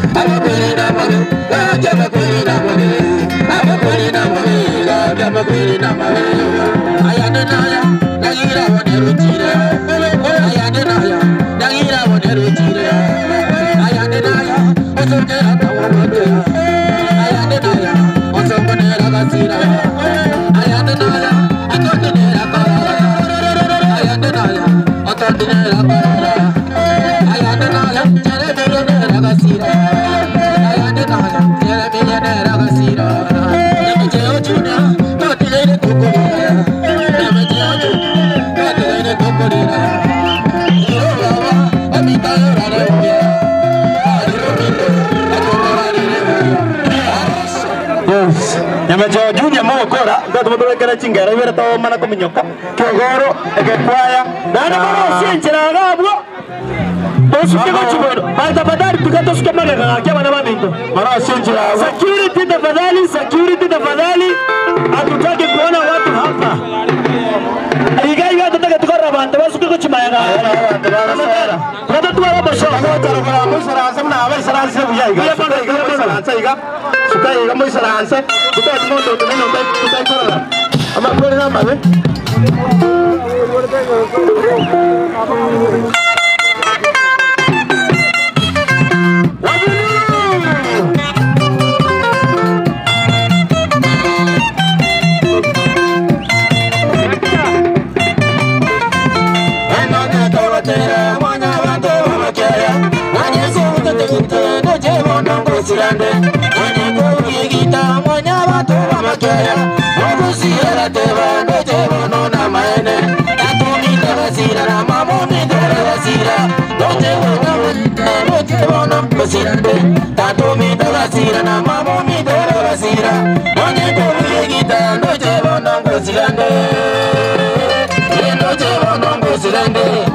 Chingera hubiera estado mana con miñoca que goro que cuaya nada más sincera gabo todos que gocho bueno para padar tu gato que maga que van a mamito para sincera security de fadali a tu que kuona watu hapa igai gato que corra banda vas que gocho maga para tu aba basho para muy saransa na aba saransa buya iga saransa iga suka iga muy saransa suka mo to no tu tai corra ama puri nama be Tanto mi de la sira na mamo mi de la sira Oye con guita no llevo no gozilande No llevo no gozilande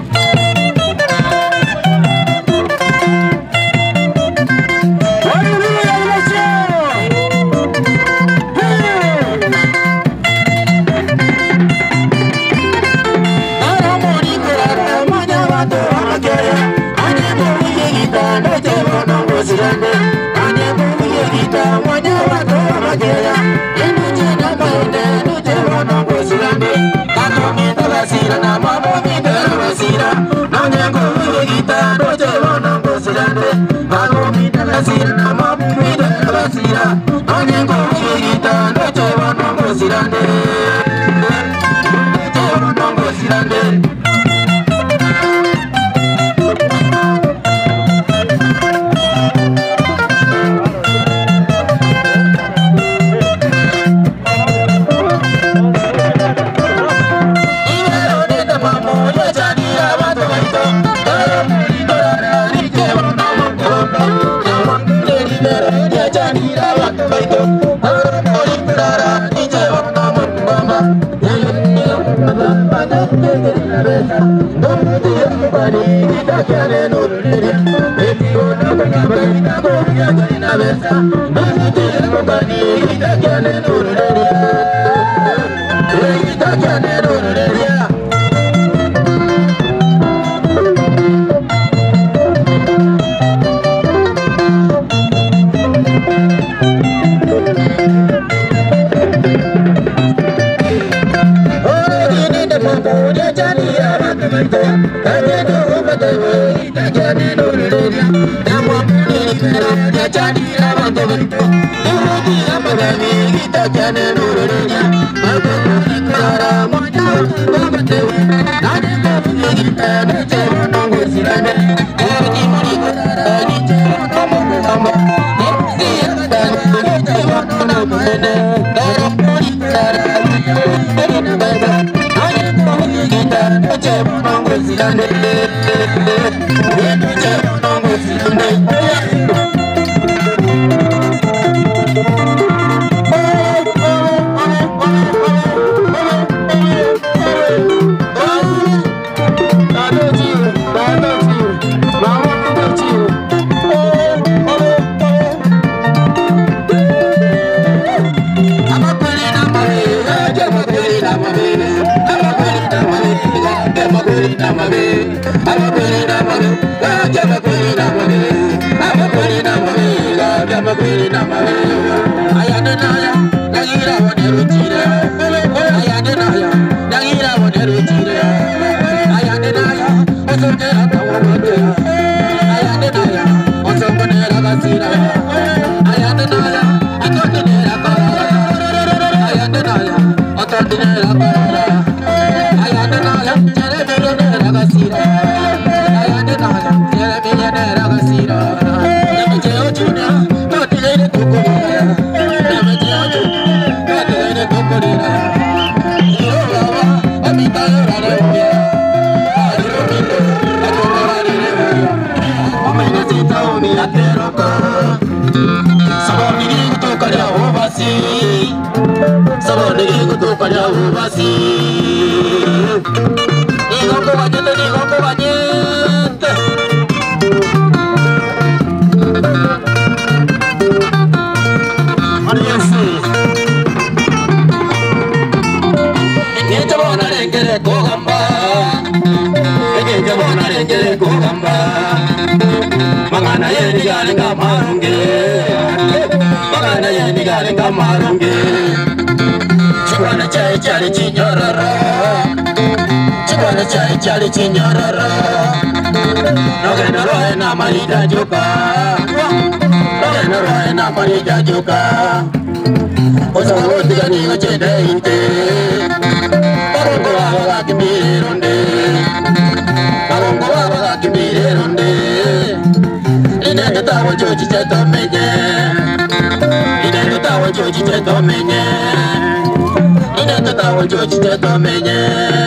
I'm a Chali chinyororo, no que no roe na marita yuca, no que no roe na marita yuca. Osa botiga ni goche deinte, barongo baba kimironde, barongo baba kimironde. Ine tutawo joji cheto menye, ine tutawo joji cheto menye, ine tutawo joji cheto menye.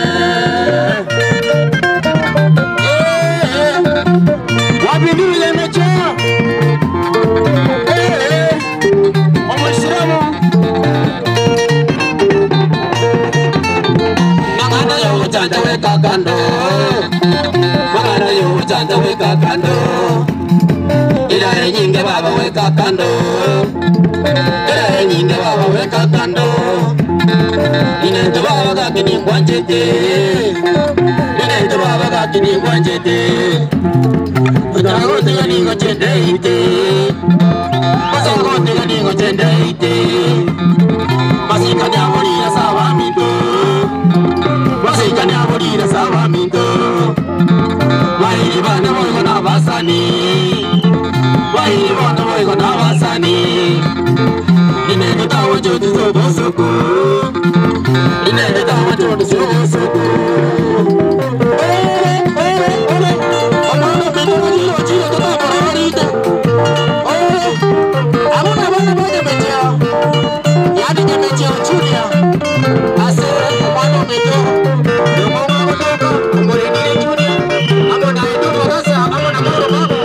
Ira nyinge baba weka kando, ira nyinge baba weka kando. Inendo baba kakini kwanjete, inendo baba kakini kwanjete. Utagote yani ngochende ite, masagote yani ngochende ite. Masikani amorira sawa minto, masikani amorira sawa minto. Wairi bana moyo na basani, wairi bana moyo na basani. Inendo tawo jodu sobosoko, inendo tawo jodu sobosoko. Amano bino jiro jiro to na bararita. Amona bana bana mecheo, yadi ke mecheo chulia. Ase amano bino, yomo mama toka, amore ni chulia. Amona edo bagasa, amona moro baba.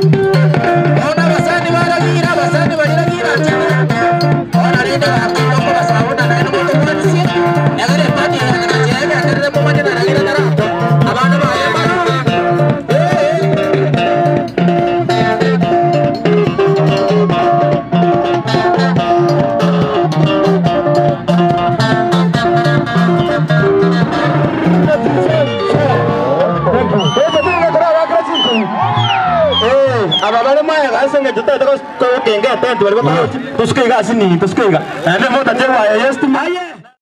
Basani, aba bale maya gase nge tuta ko kenge tent bale ko tuske ga sini tuske ga ande mota je wa yes tu maye